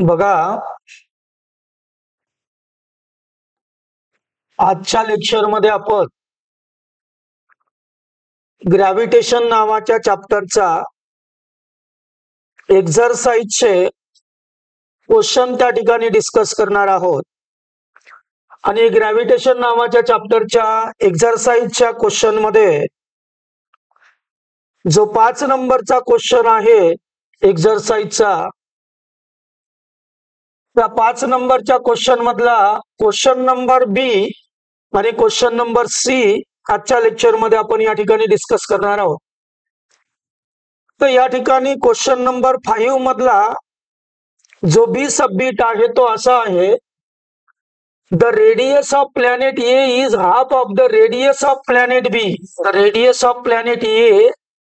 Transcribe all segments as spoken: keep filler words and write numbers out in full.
बघा, आजच्या लेक्चर मध्ये आपण ग्रॅव्हिटेशन नावाच्या चॅप्टरचा एक्झरसाइजचे क्वेश्चन त्या ठिकाणी डिस्कस करणार आहोत। आणि ग्रॅव्हिटेशन नावाच्या चॅप्टरच्या एक्झरसाइजच्या क्वेश्चन मध्ये जो पाच नंबरचा क्वेश्चन आहे एक्झरसाइजचा, त्या पाच नंबरच्या क्वेश्चन मधला क्वेश्चन नंबर बी आणि क्वेश्चन नंबर सी आजच्या लेक्चर मध्ये आपण या ठिकाणी डिस्कस करणार आहोत। तर या ठिकाणी क्वेश्चन नंबर फाइव्ह मधला जो बी सबमिट आहे तो असा आहे, the radius of planet A is half of the radius of planet B. The radius of planet A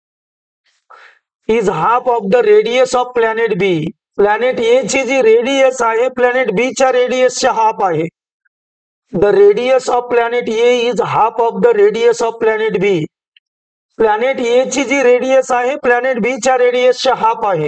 is half of the radius of planet B. Planet A ची जी radius आहे planet B च्या रेडियसच्या half आहे। The radius of planet A is half of the radius of planet B. Planet A ची जी radius आहे planet B च्या रेडियसच्या हाफ आहे।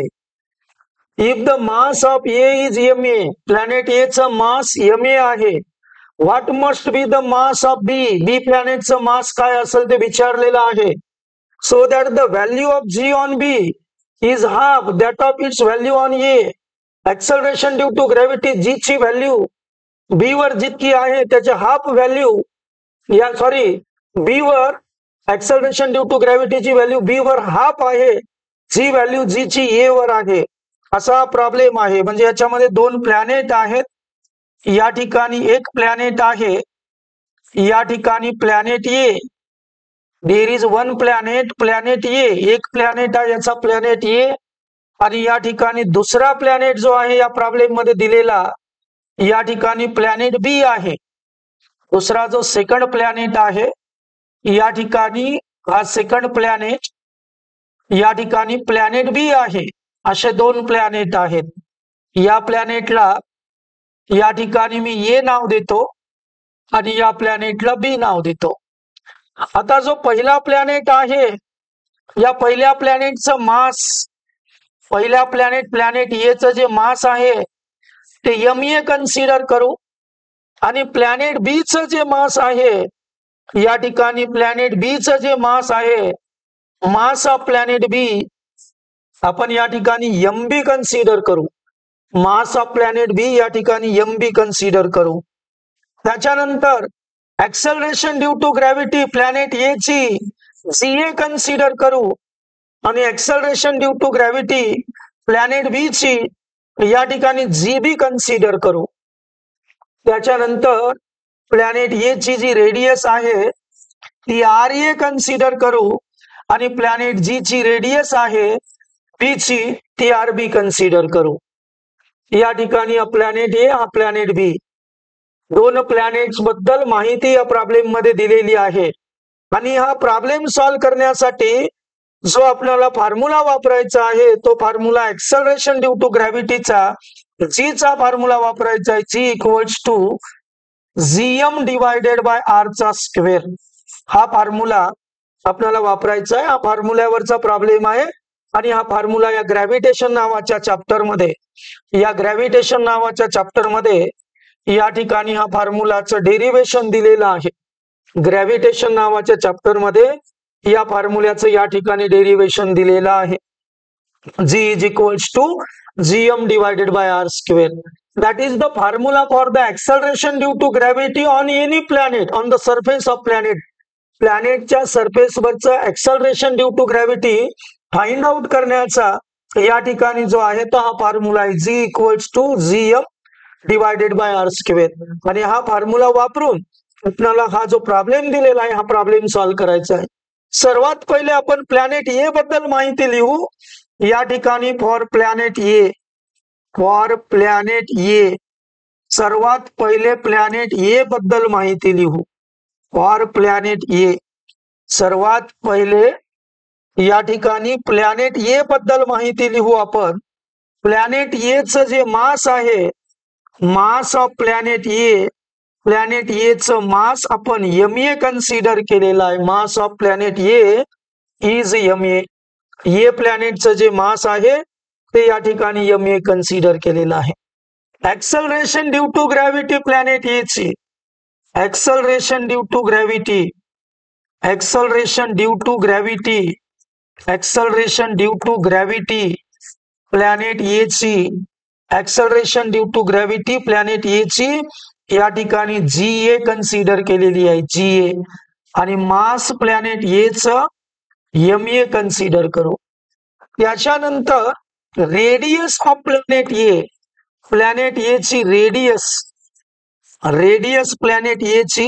If the mass of A is M A, planet A चा मास एम ए आहे, what must be the mass of B, B प्लॅनेटचं mass काय असेल ते विचारलेलं आहे। So that the value of G on B is half that of its value on A. Acceleration due to gravity G ची value B वर जितकी आहे त्याची हाफ व्हॅल्यू, या सॉरी बी वर एक्सेलरेशन ड्यू टू ग्रॅव्हिटीची व्हॅल्यू बी वर half आहे, जी व्हॅल्यू जी ची ए वर आहे, असा प्रॉब्लेम आहे। म्हणजे याच्यामध्ये दोन प्लॅनेट आहेत, या ठिकाणी एक प्लॅनेट आहे, या ठिकाणी planet A, there is one planet, planet A एक प्लॅनेट आहे, याचा प्लॅनेट ए, आणि या ठिकाणी दुसरा प्लॅनेट जो आहे या प्रॉब्लेम मध्ये दिलेला, या ठिकाणी प्लॅनेट बी आहे। दुसरा जो सेकंड प्लॅनेट आहे, या ठिकाणी हा सेकंड प्लॅनेट, या ठिकाणी प्लॅनेट बी आहे। असे दोन प्लॅनेट आहेत। या प्लॅनेटला या ठिकाणी मी ए नाव देतो आणि या प्लॅनेटला बी नाव देतो। आता जो पहिला प्लॅनेट आहे, या पहिल्या प्लॅनेटचं मास, पहिल्या प्लॅनेट प्लॅनेट ए चं जे मास आहे ते एम ए कन्सिडर करू, आणि प्लॅनेट बी चं जे मास आहे, या ठिकाणी प्लॅनेट बी चं जे मास आहे, मास ऑफ प्लॅनेट बी आपण या ठिकाणी एम बी कन्सिडर करू। मास ऑफ प्लॅनेट बी या ठिकाणी एम बी कन्सिडर करू। त्याच्यानंतर acceleration due to gravity planet A ची जी ए कन्सिडर करू, आणि acceleration due to gravity planet B ची या ठिकाणी जी बी कन्सिडर करू। त्याच्यानंतर प्लॅनेट ए ची जी रेडियस आहे ती आर ए कन्सिडर करू, आणि प्लॅनेट जी ची रेडियस आहे बी ची ती आर बी कन्सिडर करू। या ठिकाणी हा प्लॅनेट ए, हा प्लॅनेट बी, दोन प्लॅनेट्स बद्दल माहिती या प्रॉब्लेम मध्ये दिलेली आहे। आणि हा प्रॉब्लेम सॉल्व्ह करण्यासाठी जो आपल्याला फॉर्म्युला वापरायचा आहे तो फॉर्म्युला एक्सेलरेशन ड्यू टू ग्रॅव्हिटीचा जी चा फॉर्म्युला वापरायचा आहे, G equals to G M divided by R चा स्क्वेअर। हा फॉर्म्युला आपल्याला वापरायचा आहे। हा फॉर्म्युल्यावरचा प्रॉब्लेम आहे, आणि हा फॉर्म्युला या ग्रॅव्हिटेशन नावाच्या चॅप्टर मध्ये, या ग्रॅव्हिटेशन नावाच्या चॅप्टर मध्ये या ठिकाणी हा फॉर्म्युलाचं डेरिव्हेशन दिलेलं आहे। ग्रॅव्हिटेशन नावाच्या चॅप्टर मध्ये या फॉर्म्युल्याचं या ठिकाणी डेरिव्हेशन दिलेलं आहे, G is equals to G M divided by R square. That is the formula for the acceleration due to gravity on any planet on the surface of planet. प्लॅनेटच्या surface वरचं acceleration due to gravity find out करण्याचा या ठिकाणी जो आहे तो हा formula आहे, G equals to G M divided by R square. आणि हा फॉर्म्युला वापरून आपल्याला हा जो प्रॉब्लेम दिलेला आहे हा प्रॉब्लेम सॉल्व्ह करायचा आहे। सर्वात पहिले आपण प्लॅनेट ए बद्दल माहिती लिहू। या ठिकाणी for planet A, for planet A, सर्वात पहिले प्लॅनेट ए बद्दल माहिती लिहू। फॉर प्लॅनेट ए, सर्वात पहिले या ठिकाणी प्लॅनेट ए बद्दल माहिती लिहू आपण। प्लॅनेट ए चं जे मास आहे, mass of planet A, planet A चं मास आपण एम ए कन्सिडर केलेलं आहे। Mass of planet A is M A. A प्लॅनेटचं जे मास आहे ते या ठिकाणी एम ए कन्सिडर केलेलं आहे। Acceleration due to gravity planet A ची acceleration due to gravity acceleration due to gravity acceleration due to gravity planet A ची acceleration due to gravity planet A ची या ठिकाणी जी ए कन्सिडर केलेली आहे, G ए, आणि मास प्लॅनेट ए च M A consider करू. त्याच्यानंतर radius of planet A planet A ची रेडियस रेडियस प्लॅनेट ए ची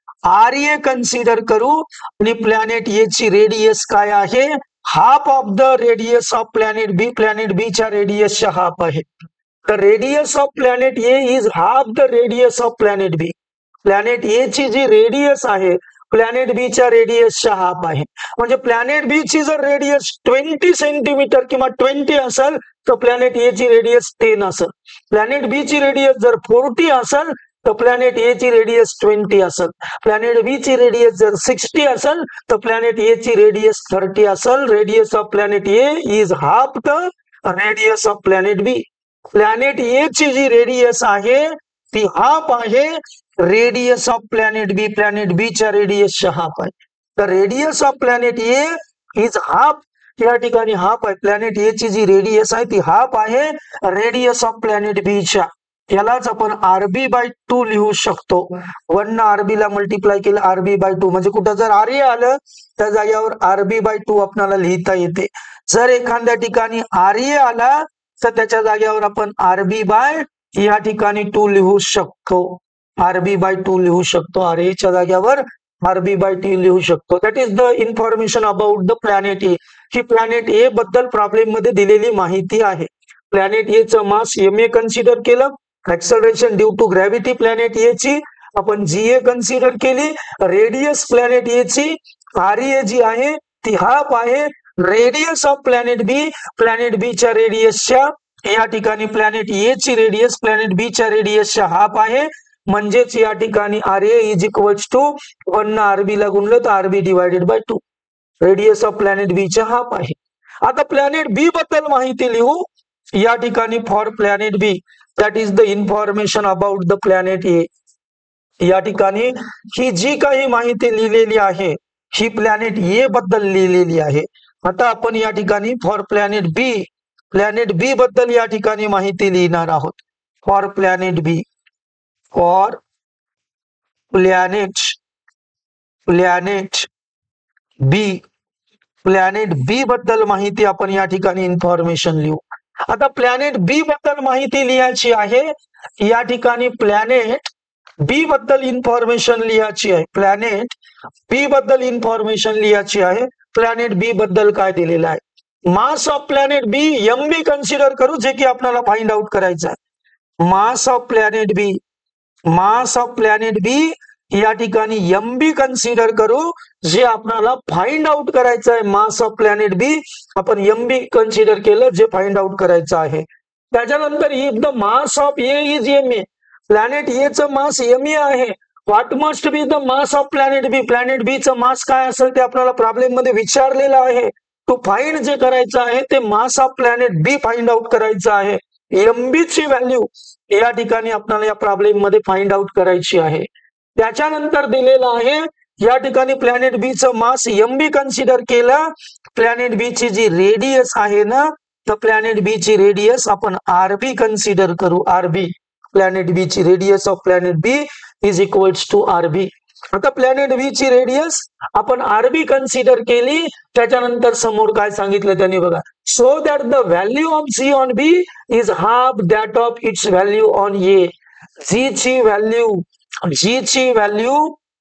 आर ए कन्सिडर करू आणि प्लॅनेट ए ची रेडियस काय आहे, half of the radius of planet B. Planet B च्या रेडियसच्या हाफ आहे. The radius of planet A is half the radius of planet B. Planet A ची जी रेडियस आहे प्लॅनेट बी च्या रेडियसच्या हाफ आहे. म्हणजे प्लॅनेट बी ची जर रेडियस ट्वेंटी सेंटीमीटर किंवा ट्वेंटी असेल तर प्लॅनेट ए ची रेडियस टेन असेल. प्लॅनेट बी ची रेडियस जर फोर्टी असेल तर प्लॅनेट ए ची रेडियस ट्वेंटी असेल. प्लॅनेट बी ची रेडियस जर सिक्स्टी असेल तर प्लॅनेट ए ची रेडियस थर्टी असेल. Radius of planet A is half the radius of planet B. Planet A ची जी रेडियस आहे ती हाफ आहे radius of planet B. Planet B च्या रेडियसच्या हाफ आहे. तर radius of planet A is half, या ठिकाणी हाफ आहे. प्लॅनेट ए ची जी रेडियस आहे ती हाफ आहे रेडियस ऑफ प्लॅनेट बी च्या. यालाच आपण आरबी बाय टू लिहू शकतो. वन न आरबी ला मल्टिप्लाय केलं आरबी बाय टू, म्हणजे कुठं जर आर ए आलं त्या जागेवर आरबी बाय टू आपल्याला लिहिता येते. जर एखाद्या ठिकाणी आर ए आला तर त्याच्या जागेवर आपण आरबी बाय या ठिकाणी टू लिहू शकतो. आरबी बाय टू लिहू शकतो. आर ए च्या जागेवर आरबी बाय टू लिहू शकतो. That is the information about the planet A. ही प्लॅनेट ए बद्दल प्रॉब्लेम मध्ये दिलेली माहिती आहे. प्लॅनेट ए चं मास एम ए कन्सिडर केलं. Acceleration due to gravity planet A ची आपण जी ए कन्सिडर केली. रेडियस प्लॅनेट ए ची आर ए जी आहे ती हाफ आहे radius of planet B. Planet B च्या रेडियसच्या या ठिकाणी प्लॅनेट ए ची रेडियस प्लॅनेट बी च्या रेडियसच्या हाफ आहे. म्हणजेच या ठिकाणी R A is equals to one R B ला गुणलं तर R B divided by two. Radius of planet B च्या हाफ आहे. आता प्लॅनेट बी बद्दल माहिती लिहू. या ठिकाणी for planet B that is the information about the planet A. या ठिकाणी ही जी काही माहिती लिहिलेली आहे ही प्लॅनेट ए बद्दल लिहिलेली आहे. आता आपण या ठिकाणी for planet B planet B बद्दल या ठिकाणी माहिती लिहिणार आहोत. For planet B for planet planet B planet B बद्दल माहिती आपण या ठिकाणी इन्फॉर्मेशन लिहू. आता प्लॅनेट बी बद्दल माहिती लिहायची आहे. या ठिकाणी प्लॅनेट बी बद्दल इन्फॉर्मेशन लिहायची आहे. प्लॅनेट बी बद्दल इन्फॉर्मेशन लिहायची आहे. प्लॅनेट बी बद्दल काय दिलेलं आहे, mass of planet B M B consider करू, जे की आपल्याला फाइंड आउट करायचं आहे. Mass of planet B mass of planet B या ठिकाणी एम बी कन्सिडर करू, जे आपल्याला फाइंड आउट करायचं आहे. मास ऑफ प्लॅनेट बी आपण एम बी कन्सिडर केलं, जे फाइंड आउट करायचं आहे. त्याच्यानंतर if the mass of A is M A, planet A चं मास एम ए आहे. What must be the mass of planet B, planet B चं mass काय असेल ते आपल्याला प्रॉब्लेम मध्ये विचारलेलं आहे. टू फाइंड जे करायचं आहे ते mass of planet B find out करायचं आहे. एम बी ची व्हॅल्यू या ठिकाणी आपल्याला या प्रॉब्लेम मध्ये फाइंड आउट करायची आहे. त्याच्यानंतर दिलेलं आहे या ठिकाणी प्लॅनेट बी चं मास एम बी कन्सिडर केलं. प्लॅनेट बी ची जी रेडियस आहे ना, तर प्लॅनेट बी ची रेडियस आपण आरबी कन्सिडर करू. आरबी प्लॅनेट बी ची radius of planet B is equals to R B. आता प्लॅनेट बी ची रेडियस आपण आरबी कन्सिडर केली. त्याच्यानंतर समोर काय सांगितलं त्यांनी बघा, so that the value of G on B is half that of its value on A. G ची व्हॅल्यू जी ची व्हॅल्यू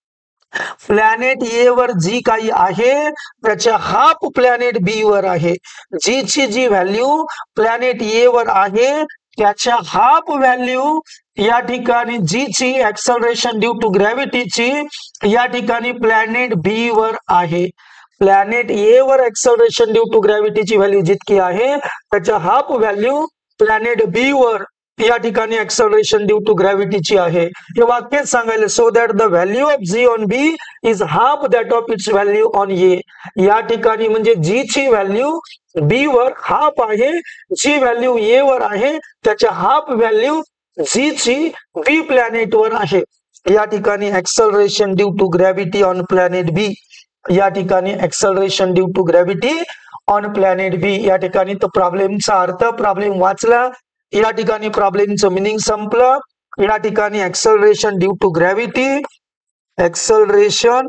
प्लॅनेट ए वर जी काही आहे त्याच्या हाफ प्लॅनेट बी वर आहे. जी ची जी व्हॅल्यू प्लॅनेट ए वर आहे त्याच्या हाफ व्हॅल्यू या ठिकाणी जी ची एक्सेलरेशन ड्यू टू ग्रॅव्हिटीची या ठिकाणी प्लॅनेट बी वर आहे. प्लॅनेट ए वर एक्सेलरेशन ड्यू टू ग्रॅव्हिटीची व्हॅल्यू जितकी आहे त्याच्या हाफ व्हॅल्यू प्लॅनेट बी वर या ठिकाणी एक्सेलरेशन ड्यू टू ग्रॅव्हिटीची आहे. हे वाक्यच सांगायला, so that the value of G on B is half that of its value on A. या ठिकाणी म्हणजे जी ची व्हॅल्यू बी वर हाफ आहे, जी व्हॅल्यू ए वर आहे त्याच्या हाफ व्हॅल्यू जी ची बी प्लॅनेटवर आहे. या ठिकाणी acceleration due to gravity on planet B. या ठिकाणी acceleration due to gravity on planet B. या ठिकाणी तो प्रॉब्लेमचा अर्थ प्रॉब्लेम वाचला. या ठिकाणी प्रॉब्लेमचं मिनिंग संपलं. या ठिकाणी acceleration due to gravity, acceleration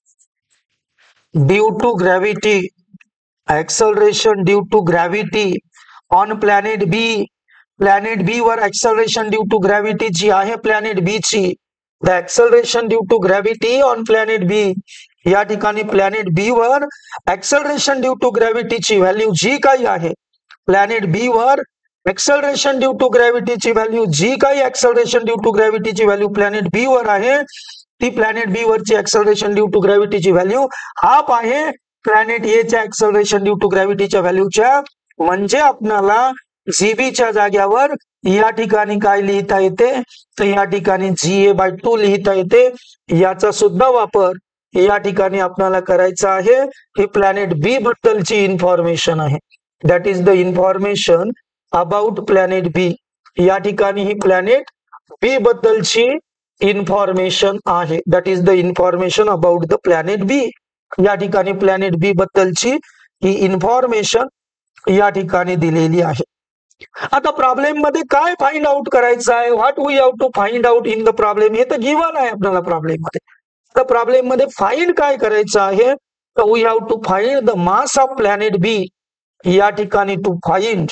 due to gravity, acceleration due to gravity on planet B. Planet B वर ऍक्सलरेशन ड्यू टू ग्रॅव्हिटी जी आहे प्लॅनेट बी ची. The acceleration due to gravity on planet B. या ठिकाणी planet B वर acceleration due to ग्रॅव्हिटीची value जी काही आहे, प्लॅनेट बी वर ऍक्सलरेशन ड्यू टू ग्रॅव्हिटीची व्हॅल्यू जी काही ऍक्सलरेशन ड्यू टू ग्रॅव्हिटीची व्हॅल्यू प्लॅनेट बी वर आहे, ती प्लॅनेट बी वरची ऍक्सलरेशन ड्यू टू ग्रॅव्हिटीची व्हॅल्यू हाफ आहे प्लॅनेट ए च्या ऍक्सलरेशन ड्यू टू ग्रॅव्हिटीच्या व्हॅल्यूच्या. म्हणजे आपल्याला जीबीच्या जाग्यावर या ठिकाणी काय लिहिता येते, तर या ठिकाणी जी ए बाय टू लिहिता येते. याचा सुद्धा वापर या ठिकाणी आपल्याला करायचा आहे. ही प्लॅनेट बी बद्दलची इन्फॉर्मेशन आहे. That is the information about planet B. या ठिकाणी ही प्लॅनेट बी बद्दलची इन्फॉर्मेशन आहे. That is the information about the planet B. या ठिकाणी प्लॅनेट बी बद्दलची ही इन्फॉर्मेशन या ठिकाणी दिलेली आहे. आता प्रॉब्लेम मध्ये काय फाइंड आउट करायचं आहे, what we have to find out in the problem, हे तर गिवन आहे आपल्याला प्रॉब्लेम मध्ये. तर प्रॉब्लेम मध्ये फाइंड काय करायचं आहे, तर we have to find the mass of planet B. या ठिकाणी to find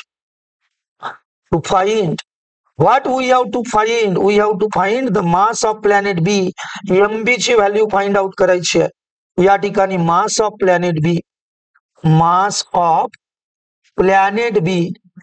to find what we have to find, we have to find the mass of planet B. M B ची value find out करायची आहे. या ठिकाणी mass of planet B, mass of planet B,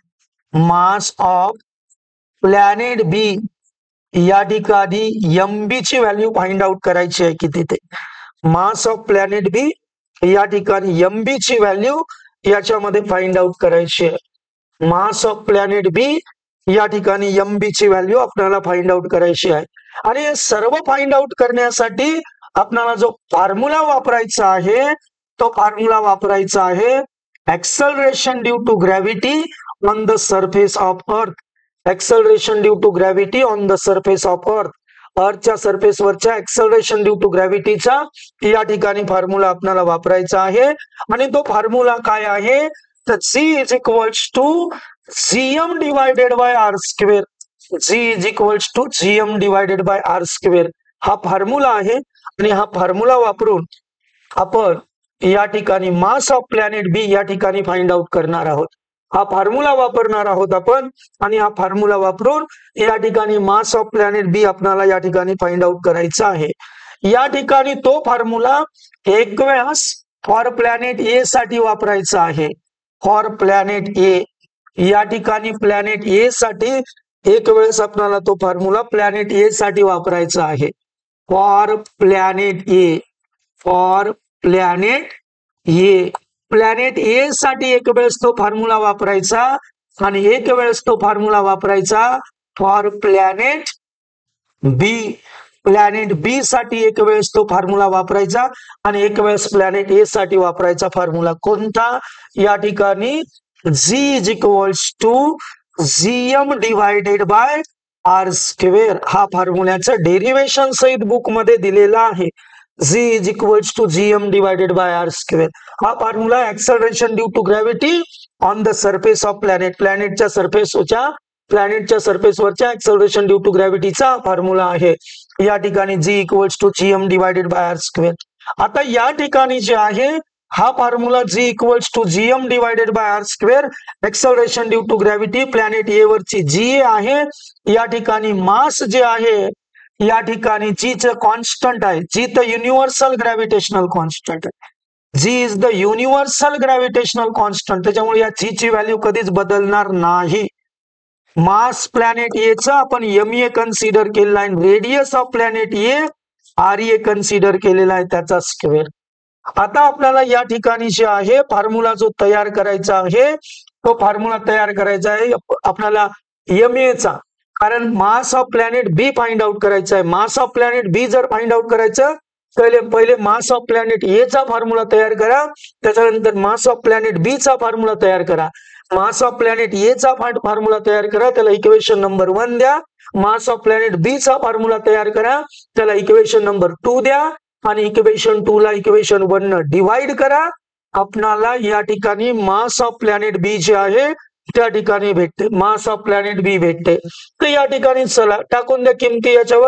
mass of planet B. या ठिकाणी M B ची value find out करायची आहे किती ते. मास ऑफ प्लॅनेट बी या ठिकाणी एम बी ची व्हॅल्यू याच्यामध्ये फाइंड आउट करायची आहे. मास ऑफ प्लॅनेट बी या ठिकाणी एम बी ची व्हॅल्यू आपल्याला फाइंड आउट करायची आहे. आणि हे सर्व फाइंड आउट करण्यासाठी आपल्याला जो फॉर्म्युला वापरायचा आहे, तो फॉर्म्युला वापरायचा आहे acceleration due to gravity on the surface of earth. Acceleration due to gravity on the surface of earth. अर्थच्या सरफेस वरच्या ऍक्सलरेशन ड्यू टू ग्रॅव्हिटीचा या ठिकाणी फॉर्म्युला आपल्याला वापरायचा आहे. आणि तो फॉर्म्युला काय आहे, तर G is equals to GM divided by R square. G is equals to GM divided by R square हा फॉर्म्युला आहे. आणि हा फॉर्म्युला वापरून आपण या ठिकाणी मास ऑफ प्लॅनेट बी या ठिकाणी फाइंड आउट करणार आहोत. हा फॉर्म्युला वापरणार आहोत आपण. आणि हा फॉर्म्युला वापरून या ठिकाणी मास ऑफ प्लॅनेट बी आपल्याला या ठिकाणी फाइंड आउट करायचा आहे. या ठिकाणी तो फॉर्म्युला एक वेळेस फॉर प्लॅनेट ए साठी वापरायचा आहे. फॉर प्लॅनेट ए या ठिकाणी प्लॅनेट ए साठी एक वेळेस आपल्याला तो फॉर्म्युला प्लॅनेट ए साठी वापरायचा आहे. For planet A, for planet A, planet A साठी एक वेळेस तो फॉर्म्युला वापरायचा. आणि एक वेळेस तो फॉर्म्युला वापरायचा for planet B. Planet B साठी एक वेळेस तो फॉर्म्युला वापरायचा आणि एक वेळेस प्लॅनेट ए साठी वापरायचा फॉर्म्युला कोणता, या ठिकाणी G is equals to GM divided by R square हा फॉर्म्युल्याचं डेरिवेशन सहित बुक मध्ये दिलेला आहे. G is equals to GM divided by R square हा formula acceleration due to gravity on the surface of planet. प्लॅनेटच्या सरफेसच्या प्लॅनेटच्या सरफेसवरच्या ऍक्सलरेशन ड्यू टू ग्रॅव्हिटीचा फॉर्म्युला आहे. या ठिकाणी G equals to GM divided by R square. आता या ठिकाणी जे आहे हा formula G equals to GM divided by R square acceleration due to gravity planet A वरची जी आहे. या ठिकाणी मास जे आहे या ठिकाणी जी च कॉन्स्टंट आहे. जी तर युनिव्हर्सल ग्रॅव्हिटेशनल कॉन्स्टंट आहे. G is the universal gravitational constant. त्याच्यामुळे या जी ची व्हॅल्यू कधीच बदलणार नाही. मास प्लॅनेट ए चा आपण एम ए कन्सिडर केलेला आहे. Radius of planet A R A consider केलेला आहे त्याचा स्क्वेअर. आता आपल्याला या ठिकाणी जे आहे फॉर्म्युला जो तयार करायचा आहे तो फॉर्म्युला तयार करायचा आहे आपल्याला एम ए चा. कारण mass of planet B find out करायचा आहे. मास ऑफ प्लॅनेट बी जर फाइंड आउट करायचं पहिले पहिले मास ऑफ प्लॅनेट ए चा फॉर्म्युला तयार करा, त्याच्यानंतर मास ऑफ प्लॅनेट बी चा फॉर्म्युला तयार करा. मास ऑफ प्लॅनेट ए चा फॉर्म्युला तयार करा, त्याला इक्वेशन नंबर वन द्या. मास ऑफ प्लॅनेट बी चा फॉर्म्युला तयार करा, त्याला इक्वेशन नंबर टू द्या आणि इक्वेशन टू ला इक्वेशन वन न डिवाइड करा. आपणाला या ठिकाणी mass of planet B J आहे त्या ठिकाणी भेटते, मास ऑफ प्लॅनेट बी भेटते. तर या ठिकाणी चला टाकून द्या किमती याच्यावर.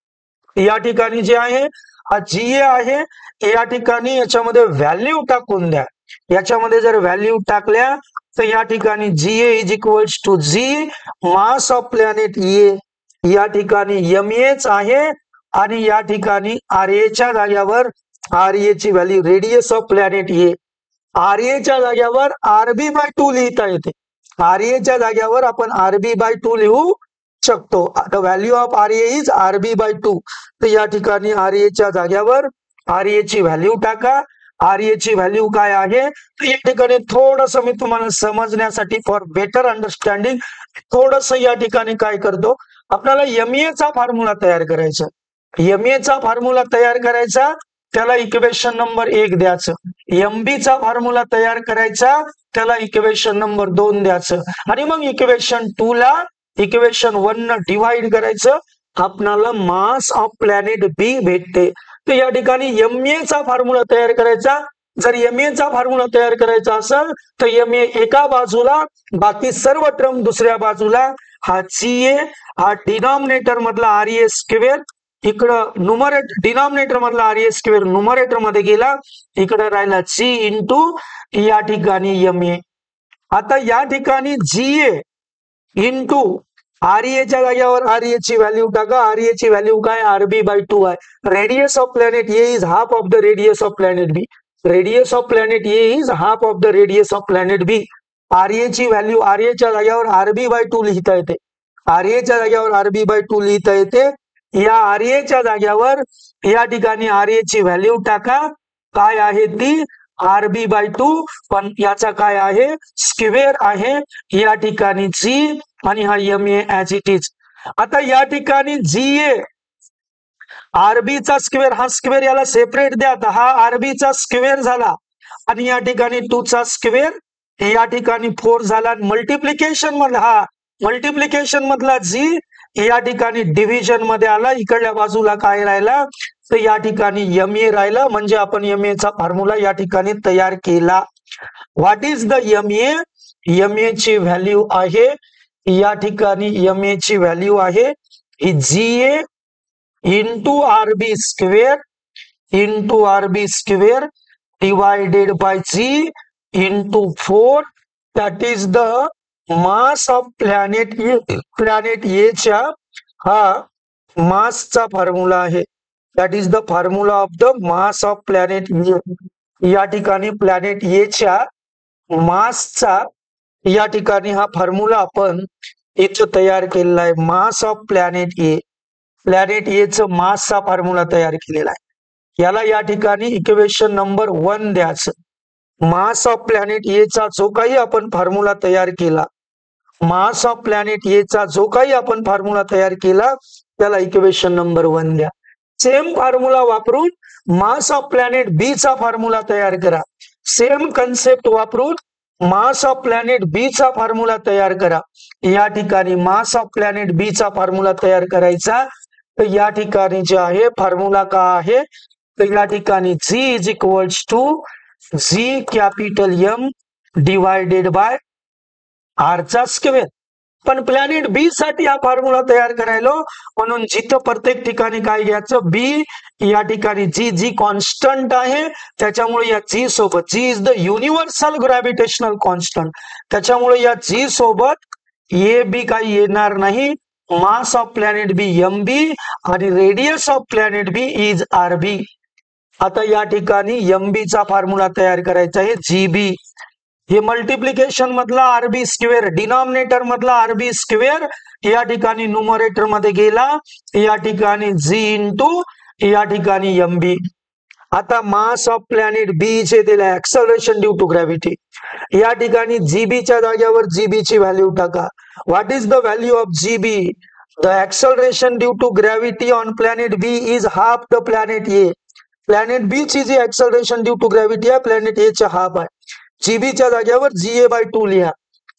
या ठिकाणी जे आहे जी ए आहे या ठिकाणी याच्यामध्ये व्हॅल्यू टाकून द्या. याच्यामध्ये जर व्हॅल्यू टाकल्या तर या ठिकाणी G A is equals to G mass of planet A या ठिकाणी एम एच आहे आणि या ठिकाणी आर ए च्या जाग्यावर आर ए ची value radius of planet A, R A च्या जाग्यावर आरबी बाय टू लिहिता येते. आर ए च्या जाग्यावर आपण आरबी बाय टू लिहू शकतो. The value of R A is RB by two. तर या ठिकाणी आर ए च्या जाग्यावर आर ए ची व्हॅल्यू टाका. आर ए ची व्हॅल्यू काय आहे तर या ठिकाणी थोडस मी तुम्हाला समजण्यासाठी फॉर बेटर अंडरस्टँडिंग थोडस या ठिकाणी काय करतो, आपल्याला एम ए चा फॉर्म्युला तयार करायचा. एम ए चा फॉर्म्युला तयार करायचा, त्याला इक्वेशन नंबर एक द्यायचं. एम बी चा फॉर्म्युला तयार करायचा, त्याला इक्वेशन नंबर दोन द्यायचं आणि मग इक्वेशन टू ला इक्वेशन वन न डिवाइड करायचं. आपणाला मास ऑफ प्लॅनेट बी भेटते. तर या ठिकाणी एम ए चा फॉर्म्युला तयार करायचा. जर एम ए चा फॉर्म्युला तयार करायचा असेल तर एम ए एका बाजूला, बाकी सर्व टर्म दुसऱ्या बाजूला. हा जी ए हा डिनॉमिनेटर मधला आर ए स्क्वेअर, इकडं न्यूमरेटर डिनॉमिनेटर मधला आर ए स्क्वेअर न्यूमरेटर मध्ये गेला, इकडे राहिला जी इंटू या ठिकाणी एम ए. आता या ठिकाणी G A into R A च्या जाग्यावर आर ए ची व्हॅल्यू टाका. आर ए ची व्हॅल्यू काय आरबी बाय टू आहे. Radius of planet A is half of the radius of planet B. Radius of planet A is half of the radius of planet B. R A ची value R A च्या जाग्यावर RB by to लिहिता येते. R A च्या जाग्यावर RB by to लिहिता येते. या आर ए च्या जाग्यावर या ठिकाणी आर ए ची व्हॅल्यू टाका, काय आहे ती आरबी बाय टू, पण याचा काय आहे स्क्वेअर आहे या ठिकाणी जी आणि हा M A as it is. आता या ठिकाणी जी ए आरबी चा स्क्वेअर, हा स्क्वेअर याला सेपरेट द्या. हा आरबी चा स्क्वेअर झाला आणि या ठिकाणी टू चा स्क्वेअर या ठिकाणी फोर झाला. मल्टिप्लिकेशन मधला हा मल्टिप्लिकेशन मधला जी या ठिकाणी डिव्हिजन मध्ये आला. इकडल्या बाजूला काय राहिला तर या ठिकाणी एम ए राहिला. म्हणजे आपण एम ए चा फॉर्म्युला या ठिकाणी तयार केला. What is the M A? M A ची व्हॅल्यू आहे या ठिकाणी एम ए ची व्हॅल्यू आहे ही G A into R B square into R B square divided by G into four. That is the mass of planet A. Planet A च्या हा मासचा फॉर्म्युला आहे. That is the formula of the mass of planet A. या ठिकाणी planet A च्या मासचा या ठिकाणी हा फॉर्म्युला आपण इथं तयार केलेला आहे. Mass of planet A. Planet A च मासचा फॉर्म्युला तयार केलेला आहे. याला या ठिकाणी इक्वेशन नंबर वन द्यायचं. मास ऑफ प्लॅनेट ए चा जो काही आपण फॉर्म्युला तयार केला, मास ऑफ प्लॅनेट ए चा जो काही आपण फॉर्म्युला तयार केला त्याला इक्वेशन नंबर वन द्या. सेम फॉर्म्युला वापरून मास ऑफ प्लॅनेट बी चा फॉर्म्युला तयार करा. सेम कन्सेप्ट वापरून मास ऑफ प्लॅनेट बी चा फॉर्म्युला तयार करा. या ठिकाणी मास ऑफ प्लॅनेट बी चा फॉर्म्युला तयार करायचा तर या ठिकाणी जे आहे फॉर्म्युला का आहे तर या ठिकाणी G is equals to G capital M divided by R चा स्क्वेअर. पण प्लॅनेट बी साठी हा फॉर्म्युला तयार करायला म्हणून जिथं प्रत्येक ठिकाणी काय घ्यायचं बी या ठिकाणी जी जी कॉन्स्टंट आहे त्याच्यामुळे या जी सोबत G is the universal gravitational constant त्याच्यामुळे या जी सोबत ए बी काही येणार नाही. Mass of planet B M B आणि radius of planet B is R B. आता या ठिकाणी एम बी चा फॉर्म्युला तयार करायचा आहे जी बी. हे मल्टिप्लिकेशन मधला आरबी स्क्वेअर डिनॉमिनेटर मधला आरबी स्क्वेअर या ठिकाणी न्यूमरेटर मध्ये गेला. या ठिकाणी जी इंटू या ठिकाणी एम बी. आता मास ऑफ प्लॅनेट बी चे दिले ऍक्सलरेशन ड्यू टू ग्रॅव्हिटी. या ठिकाणी जीबी च्या जागेवर जीबी ची व्हॅल्यू टाका. What is the value of GB? The acceleration due to gravity on planet B is half the planet A. Planet B ची G acceleration due to gravity आहे planet A च्या half आहे. GB च्या जागेवर जी A by to लिहा.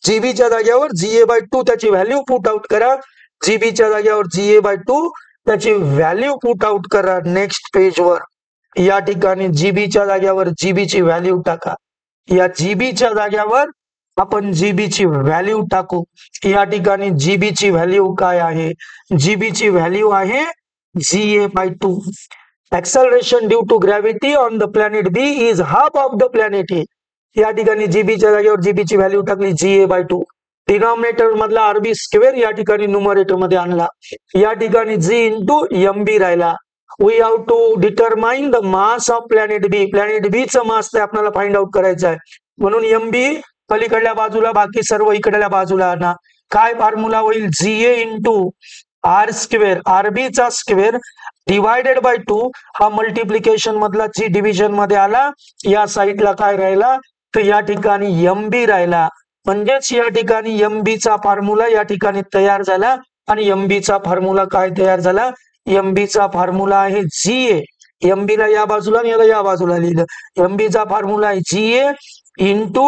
जीबीच्या जाग्यावर GA by two त्याची व्हॅल्यू पुट आउट करा. जीबीच्या जाग्यावर जीए बाय टू त्याची व्हॅल्यू पुट आउट करा. नेक्स्ट पेजवर या ठिकाणी जीबीच्या जाग्यावर जीबीची व्हॅल्यू टाका. या जीबीच्या जाग्यावर आपण जीबीची व्हॅल्यू टाकू. या ठिकाणी जीबीची व्हॅल्यू काय आहे? जीबीची व्हॅल्यू आहे GA by two. Acceleration due to gravity on the planet B is half of the planet A. या ठिकाणी जीबीच्या जागेवर जीबीची व्हॅल्यू टाकली जीए बाय टू. डिनॉमिनेटर मधला आरबी स्क्वेअर या ठिकाणी न्यूमरेटर मध्ये आणला. या ठिकाणी जी इंटू एम बी राहिला. We have to determine the mass of planet B. Planet B चं मास ते आपल्याला फाइंड आउट करायचं आहे. म्हणून एम बी पलीकडल्या बाजूला, बाकी सर्व इकडल्या बाजूला आणा. काय फॉर्म्युला होईल? GA into R square, RB चा स्क्वेअर डिवायडेड बाय टू. हा मल्टिप्लिकेशन मधला जी डिव्हिजन मध्ये आला. या साईडला काय राहिला? तर या ठिकाणी एम बी राहिला. म्हणजेच या ठिकाणी एम बी चा फॉर्म्युला या ठिकाणी तयार झाला. आणि एम बी चा फॉर्म्युला काय तयार झाला? एम बी चा फॉर्म्युला आहे जीए. एम बी ला या बाजूला आणि याला या बाजूला लिहिलं. एम बी चा फॉर्म्युला आहे जीए इंटू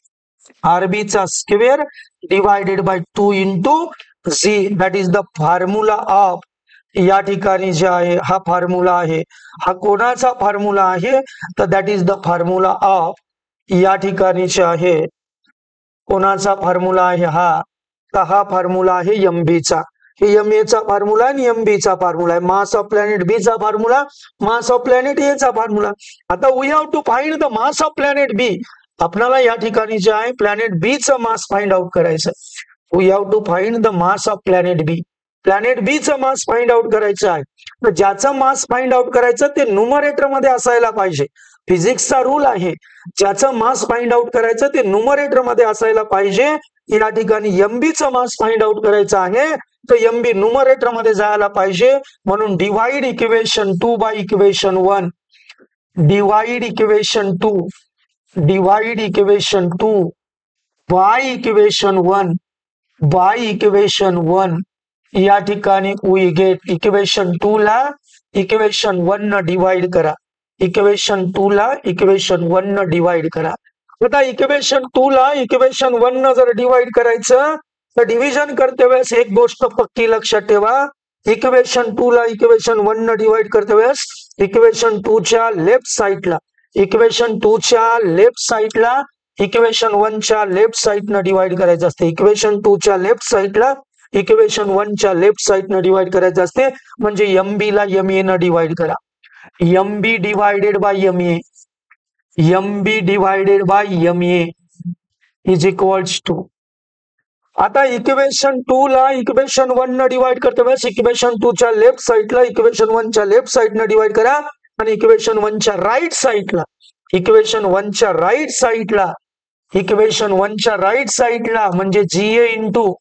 आरबी चा square divided by two into G. That is the formula of. या ठिकाणी जे आहे हा फॉर्म्युला आहे. हा कोणाचा फॉर्म्युला आहे? तर that is the formula of. या ठिकाणी जे आहे कोणाचा फॉर्म्युला आहे हा? तर हा फॉर्म्युला आहे एम बी चा. हे एम ए चा फॉर्म्युला आणि एम बी चा फॉर्म्युला आहे. मास ऑफ प्लॅनेट बी चा formula, mass of planet A चा फॉर्म्युला. आता we have to find the mass of planet B. आपल्याला या ठिकाणी जे आहे प्लॅनेट बी चं मास फाइंड आउट करायचं. We have to find the mass of planet B. Planet B चं मास फाइंड आउट करायचं आहे. तर ज्याचं मास फाइंड आउट करायचं ते न्यूमरेटर मध्ये असायला पाहिजे. फिजिक्सचा रूल आहे, ज्याचं मास फाइंड आउट करायचं ते न्यूमरेटर मध्ये असायला पाहिजे. या ठिकाणी एमबी चं मास फाइंड आउट करायचं आहे तर एमबी न्यूमरेटर मध्ये जायला पाहिजे. म्हणून divide equation two by equation one. Divide equation two divide equation two by equation one by equation one. या ठिकाणी वी गेट इक्वेशन टू ला इक्वेशन वन न डिवाइड करा. इक्वेशन टू ला इक्वेशन वन न डिवाइड करा. आता इक्वेशन टू ला इक्वेशन वन न जर डिवाइड करायचं तर डिव्हिजन करते वेळेस एक गोष्ट पक्की लक्षात ठेवा. इक्वेशन टू ला इक्वेशन वन न डिवाइड करते वेळेस इक्वेशन टू च्या लेफ्ट साइडला इक्वेशन टू च्या लेफ्ट साइडला इक्वेशन वन च्या लेफ्ट साइड न डिवाइड करायचं असते. इक्वेशन टू च्या लेफ्ट साइडला इक्वेशन वन च्या लेफ्ट साइड न डिवाइड करायचं असते. म्हणजे एम बी ला एम ए न डिवाइड करा. M B divided by M A M B divided by M A is equals to. आता इक्वेशन टू ला इक्वेशन वन न डिवाइड करते वेळेस इक्वेशन टू च्या लेफ्ट साइडला इक्वेशन वन च्या लेफ्ट साइड न डिवाइड करा. आणि इक्वेशन वन च्या राइट साइडला इक्वेशन वन च्या राइट साइडला इक्वेशन वन च्या राइट साइडला म्हणजे GA into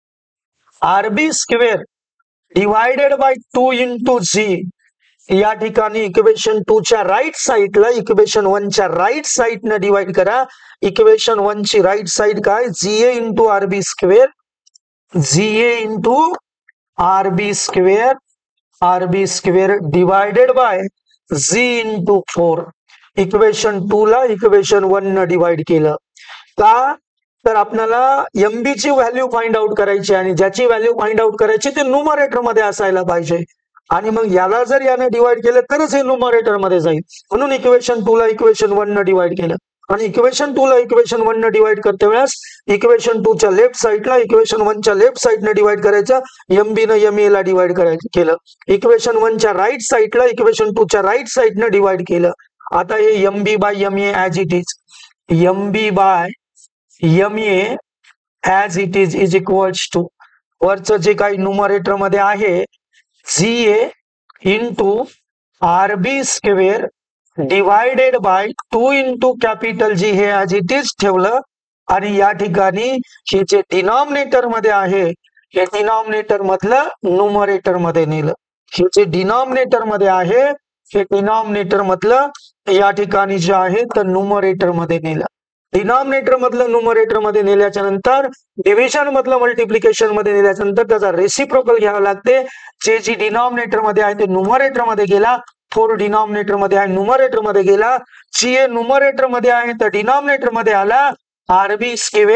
RB square divided by two into G. या ठिकाणी इक्वेशन टू च्या राइट साइडला इक्वेशन वन च्या राइट साइड न डिवाइड करा. इक्वेशन वन ची राइट साइड काय? G A into RB square G A into RB square R B square divided by G into four. Equation two ला इक्वेशन वन न divide केलं का? तर आपल्याला एमबी ची व्हॅल्यू फाइंड आउट करायची आणि ज्याची व्हॅल्यू फाइंड आउट करायची ते न्यूमरेटर मध्ये असायला पाहिजे. आणि मग याला जर याने डिवाइड केलं तरच हे न्यूमरेटर मध्ये जाईल. म्हणून इक्वेशन टू ला इक्वेशन वन न डिवाइड केलं. आणि इक्वेशन टू ला इक्वेशन वन न डिवाइड करते वेळेस इक्वेशन टू च्या लेफ्ट साइडला इक्वेशन वन च्या लेफ्ट साइड न डिवाइड करायचं. एमबी न एम ए ला डिवाइड करायचं केलं. इक्वेशन वन च्या राइट साइडला इक्वेशन टू च्या राइट साइड न डिवाइड केलं. आता हे M B by M A as it is M B by M A as it is is equals to वरचं जे काही न्यूमरेटर मध्ये आहे GA into RB square divided by two into capital G हे ऍज इट इज ठेवलं. आणि या ठिकाणी हे जे डिनॉमिनेटर मध्ये आहे हे डिनॉमिनेटर मधलं न्यूमरेटर मध्ये नेलं. हे जे डिनॉमिनेटर मध्ये आहे हे डिनॉमिनेटर मधलं या ठिकाणी जे आहे तर न्यूमरेटर मध्ये नेलं. डिनॉमिनेटर मधलं न्यूमरेटर मध्ये नेल्याच्या नंतर डिव्हिजन मधलं मल्टिप्लिकेशन मध्ये नेल्याच्या नंतर त्याचा रेसिप्रोकल घ्यावा लागते. जे जी डिनॉमिनेटर मध्ये आहे ते न्यूमरेटर मध्ये गेला. फोर डिनॉमिनेटर मध्ये आहे न्यूमरेटर मध्ये गेला. जी ए न्यूमरेटर मध्ये आहे तर डिनॉमिनेटर मध्ये आला. आरबी स्क्वेअर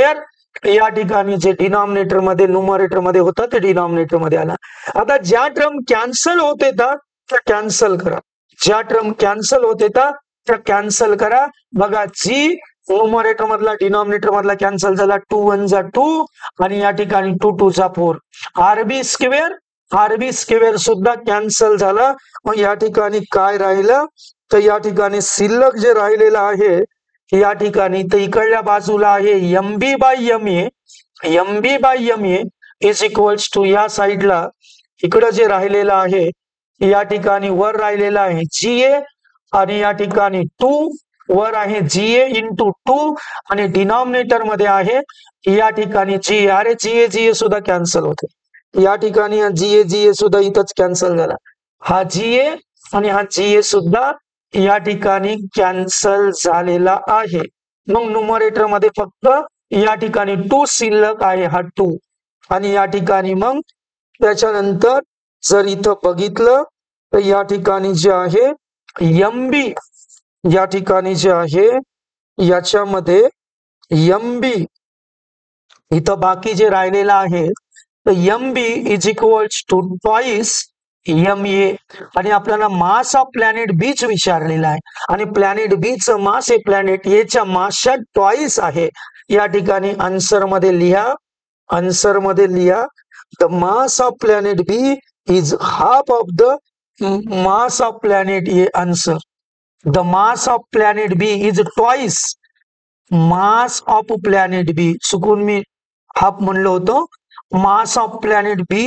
या ठिकाणी जे डिनॉमिनेटर मध्ये न्यूमरेटर मध्ये होता ते डिनॉमिनेटर मध्ये आला. आता ज्या टर्म कॅन्सल होत येतात त्या कॅन्सल करा. ज्या टर्म कॅन्सल होत येतात त्या कॅन्सल करा. बघा, जी न्यूमरेटर मधला डिनॉमिनेटर मधला कॅन्सल झाला, टू वन जा टू आणि या ठिकाणी टू टू जा four. R B square R B square सुद्धा कॅन्सल झाला. मग या ठिकाणी काय राहिलं तर या ठिकाणी शिल्लक जे राहिलेलं आहे या ठिकाणी तर इकडल्या बाजूला आहे M B by M A. M B by M A is equals to या साईडला इकडं जे राहिलेलं आहे या ठिकाणी वर राहिलेलं आहे जी ए आणि या ठिकाणी टू वर आहे जी ए इंटू टू आणि डिनॉमिनेटर मध्ये आहे या ठिकाणी जी ए. अरे जी ए जी ए सुद्धा कॅन्सल होते या ठिकाणी. जी ए जी ए सुद्धा इथंच कॅन्सल झाला. हा जी ए आणि हा जी ए सुद्धा या ठिकाणी कॅन्सल झालेला आहे. मग न्यूमरेटर मध्ये फक्त या ठिकाणी टू शिल्लक आहे, हा टू. आणि या ठिकाणी मग त्याच्यानंतर जर इथं बघितलं तर या ठिकाणी जे आहे एम बी या ठिकाणी जे आहे याच्यामध्ये एम बी इथं बाकी जे राहिलेलं आहे तर M B is equals to twice M A आणि आपल्याला मास ऑफ प्लॅनेट बीच विचारलेला आहे आणि प्लॅनेट बी चं मास हे प्लॅनेट ए च्या मासच्या ट्वाइस आहे. या ठिकाणी आन्सर मध्ये लिहा आन्सर मध्ये लिहा the mass of planet B is half of the mass of planet A. Answer the mass of planet B is twice mass of planet B. चुकून मी हाफ म्हणलो होतो. Mass of planet B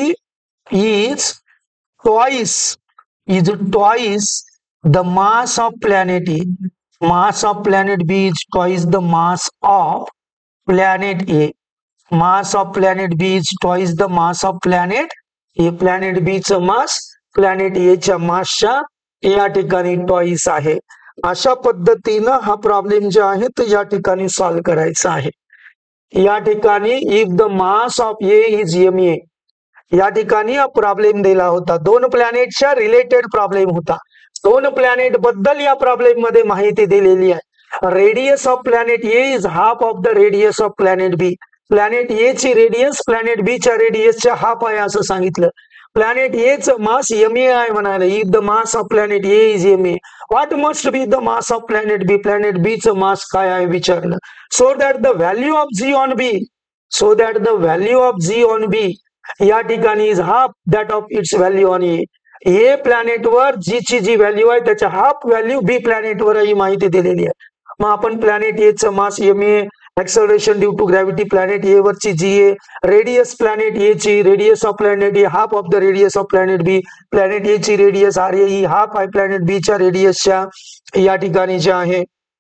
is twice is twice the mass of planet A. Mass of planet B is twice the mass of planet A. Mass of planet B is twice the mass of planet A. Planet B चा mass planet A च्या massच्या या ठिकाणी twice आहे. अशा पद्धतीनं हा problem जे आहे तो या ठिकाणी सॉल्व करायचा आहे. या ठिकाणी if the mass of A is M A या ठिकाणी हा प्रॉब्लेम दिला होता. दोन प्लॅनेटच्या रिलेटेड प्रॉब्लेम होता. दोन प्लॅनेट बद्दल या प्रॉब्लेम मध्ये माहिती दिलेली आहे. Radius of planet A is half of the radius of planet B. Planet A ची रेडियस प्लॅनेट बी च्या रेडियसच्या हाफ आहे असं सांगितलं. प्लॅनेट ए च मास एम ए आहे म्हणाले. If the mass of planet A is M A what must be the mass of planet B. Planet B च मास काय आहे विचारलं. So that the value of G on B so that the value of G on B या ठिकाणी is half that of its value on A. A planet वर G ची जी value आहे त्याच्या हाफ व्हॅल्यू बी planet वर ही माहिती दिलेली आहे. मग आपण प्लॅनेट ए चं mass M A, acceleration due to gravity planet A वरची G A, radius planet A ची radius of planet A half of the radius of planet B. Planet A ची रेडियस आर ए ही half आहे planet B च्या रेडियसच्या या ठिकाणी जे आहे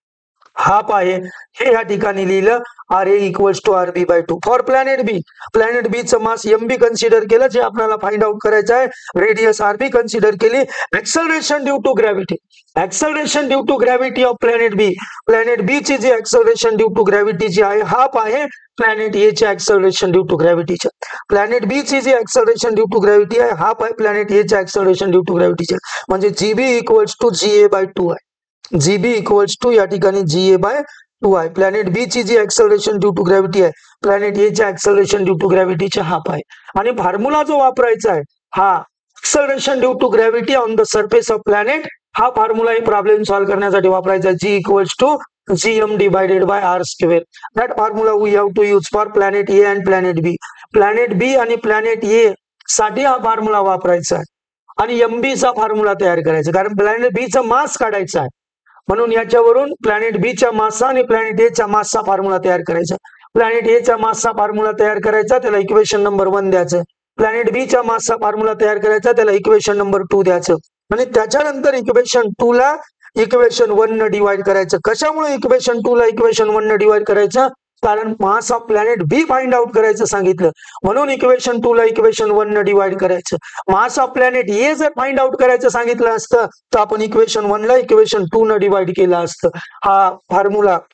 हाफ आहे हे या ठिकाणी लिहिलं. R A equals to R B by two. For planet B planet B चं मास एम बी कन्सिडर केलं जे आपल्याला फाइंड आउट करायचं आहे. रेडियस आर बी कन्सिडर केली. Acceleration due to gravity acceleration due to gravity of planet B. Planet B ची जी acceleration due to gravity जी आहे हाफ आहे प्लॅनेट ए च्या एक्सेलरेशन ड्यू टू ग्रॅव्हिटीच्या. प्लॅनेट बी ची जी एक्सेलरेशन ड्यू टू ग्रॅव्हिटी आहे हाफ आहे प्लॅनेट ए च्या एक्सेलरेशन ड्यू टू ग्रॅव्हिटीच्या. म्हणजे G B equals to G A by two आहे. जीबी इक्वल्स टू या ठिकाणी जी ए बाय टू आहे. प्लॅनेट बी ची जी एक्सेलरेशन ड्यू टू ग्रॅव्हिटी आहे प्लॅनेट ए च्या एक्सेलरेशन ड्यू टू ग्रॅव्हिटीच्या हाफ आहे. आणि फॉर्म्युला जो वापरायचा आहे हा acceleration due to gravity on the surface of planet हा फॉर्म्युला ही प्रॉब्लेम सॉल्व करण्यासाठी वापरायचा आहे. G equals to G M divided by R square. That formula we have to use for planet A and planet B. Planet बी आणि planet A साठी हा formula वापरायचा आहे आणि एम बी चा फॉर्म्युला तयार करायचा कारण प्लॅनेट बी चा मास काढायचा आहे. म्हणून याच्यावरून प्लॅनेट बी च्या मासचा आणि प्लॅनेट ए च्या मासचा फॉर्म्युला तयार करायचा. प्लॅनेट ए च्या मासचा फॉर्म्युला तयार करायचा त्याला इक्वेशन नंबर वन द्यायचं. प्लॅनेट बी च्या मासचा फॉर्म्युला तयार करायचा त्याला इक्वेशन नंबर टू द्यायचं आणि त्याच्यानंतर इक्वेशन टू ला इक्वेशन वन न डिवाइड करायचं. कशामुळे इक्वेशन टू ला इक्वेशन वन न डिवाइड करायचं कारण mass of planet B find out करायचं सांगितलं म्हणून इक्वेशन टू ला इक्वेशन वन न डिवाइड करायचं. मास ऑफ प्लॅनेट ए जर फाइंड आउट करायचं सांगितलं असतं तर आपण इक्वेशन वन ला इक्वेशन टू न डिवाइड केलं असतं. हा फॉर्म्युला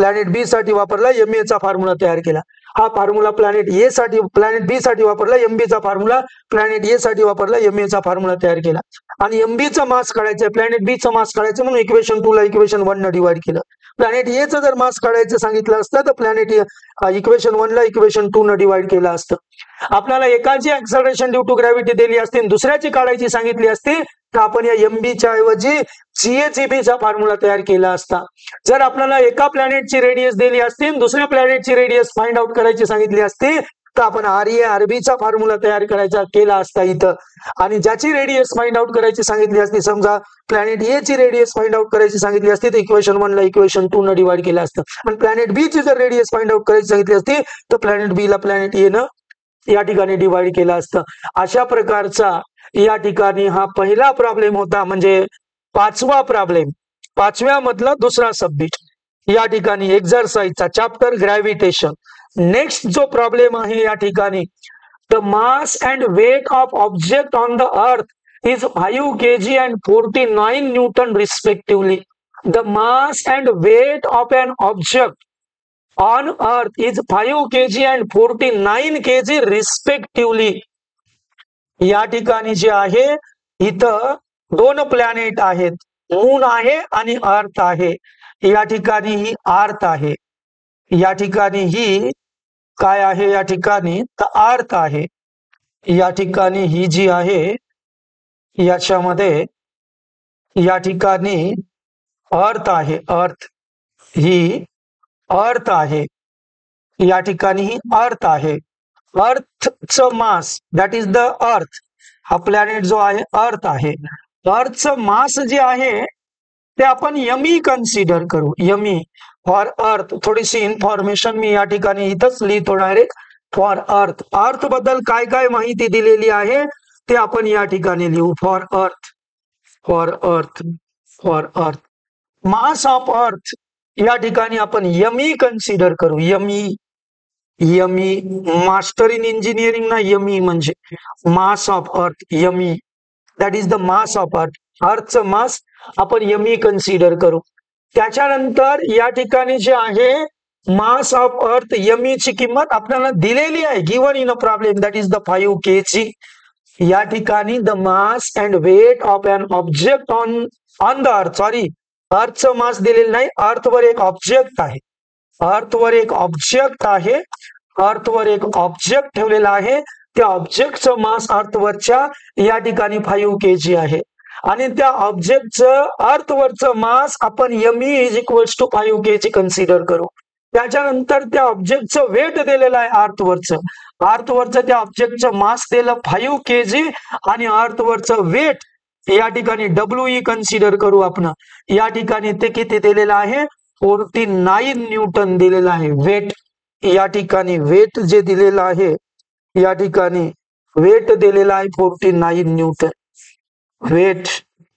प्लॅनेट बी साठी वापरला, एम ए चा फॉर्म्युला तयार केला. हा फॉर्म्युला प्लॅनेट ए साठी प्लॅनेट बी साठी वापरला, एमबी चा फॉर्म्युला प्लॅनेट ए साठी वापरला, एम ए चा फॉर्म्युला तयार केला. आणि एमबी चा मास काढायचा, प्लॅनेट बी चा मास काढायचं म्हणून इक्वेशन टू ला इक्वेशन वन न डिवाइड केलं. प्लॅनेट ए चं जर मास काढायचं सांगितलं असतं तर प्लॅनेट इक्वेशन वन ला इक्वेशन टू न डिवाइड केलं असतं. आपल्याला एकाची ऍक्सलरेशन ड्यू टू ग्रॅव्हिटी दिली असती, दुसऱ्याची काढायची सांगितली असती, तर आपण या एमबीच्या ऐवजी सीएचईबीचा फॉर्म्युला तयार केला असता. जर आपल्याला एका प्लॅनेटची रेडियस दिली असती, दुसऱ्या प्लॅनेटची रेडियस फाइंड आउट करायची सांगितली असती, तर आपण आर ए आरबीचा फॉर्म्युला तयार करायचा केला असता इथं. आणि ज्याची रेडियस फाइंड आउट करायची सांगितली असती, समजा प्लॅनेट ए ची रेडियस फाइंड आउट करायची सांगितली असती, तर इक्वेशन वन ला इक्वेशन टू न डिवाइड केलं असतं. पण प्लॅनेट बी ची जर रेडियस फाइंड आउट करायची सांगितली असती, तर प्लॅनेट बी ला प्लॅनेट ए न या ठिकाणी डिवाइड केलं असतं. अशा प्रकारचा या ठिकाणी हा पहिला प्रॉब्लेम होता, म्हणजे पाचवा प्रॉब्लेम, पाचव्या मधला दुसरा सबमिट या ठिकाणी एक्झरसाइजचा चॅप्टर ग्रॅव्हिटेशन. नेक्स्ट जो प्रॉब्लेम आहे या ठिकाणी, the mass and weight of object on the earth is five K G and forty nine newton respectively. The mass and weight of an object on earth is five kilograms and forty-nine kilograms respectively. या ठिकाणी जे आहे इथं दोन planet आहेत, moon आहे आणि अर्थ आहे. या ठिकाणी ही अर्थ आहे, या ठिकाणी ही काय आहे, या ठिकाणी तर अर्थ आहे. या ठिकाणी ही जी आहे याच्यामध्ये या ठिकाणी अर्थ आहे, अर्थ ही अर्थ आहे. या ठिकाणी ही अर्थ आहे. अर्थचं mass that is the earth, हा प्लॅनेट जो आहे अर्थ आहे. अर्थचं मास जे आहे ते आपण यमी कन्सिडर करू, यमी फॉर अर्थ. थोडीशी इन्फॉर्मेशन मी या ठिकाणी इथंच लिहितो डायरेक्ट. फॉर अर्थ, अर्थ बद्दल काय काय माहिती दिलेली आहे ते आपण या ठिकाणी लिहू. For earth, for earth, for earth. Mass of अर्थ या ठिकाणी आपण यमी कन्सिडर करू, M E, M E. Master in engineering ना यमी म्हणजे mass of earth, M E that is the mass of earth. अर्थचं मास आपण यमी कन्सिडर करू. त्याच्यानंतर या ठिकाणी जे आहे मास ऑफ अर्थ यमीची किंमत आपल्याला दिलेली आहे, given in a problem, that is the five K G. या ठिकाणी the mass and weight of an object on on the earth, sorry अर्थचं मास दिलेलं नाही, अर्थवर एक ऑब्जेक्ट आहे, अर्थवर एक ऑब्जेक्ट आहे, अर्थवर एक ऑब्जेक्ट ठेवलेला आहे. त्या ऑब्जेक्टचं मास अर्थवरच्या या ठिकाणी फाइव्ह केजी आहे. आणि त्या ऑब्जेक्टचं अर्थवरचं मास आपण M E is equals to five K G consider करू. त्याच्यानंतर त्या ऑब्जेक्टचं वेट दिलेलं आहे अर्थवरचं, अर्थवरचं त्या ऑब्जेक्टचं मास दिलं फाइव्ह केजी आणि अर्थवरचं वेट या ठिकाणी डब्ल्यू ई कन्सिडर करू आपण. या ठिकाणी ते किती दिलेलं आहे, फोर्टी नाईन न्यूटन दिलेलं आहे वेट. या ठिकाणी वेट जे दिलेलं आहे या ठिकाणी वेट दिलेलं आहे फोर्टी नाईन न्यूटन वेट.